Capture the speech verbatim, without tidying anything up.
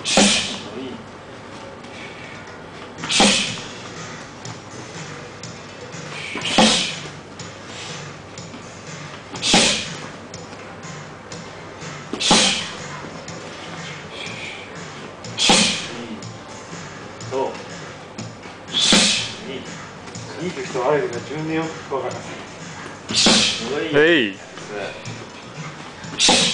いい時と悪い時が自分でよく分かります。 はい。